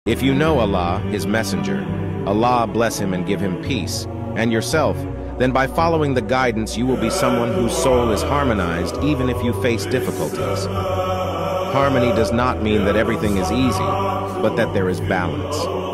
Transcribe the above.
If you know Allah, His Messenger, Allah bless him and give him peace, and yourself, then by following the guidance you will be someone whose soul is harmonized even if you face difficulties. Harmony does not mean that everything is easy, but that there is balance.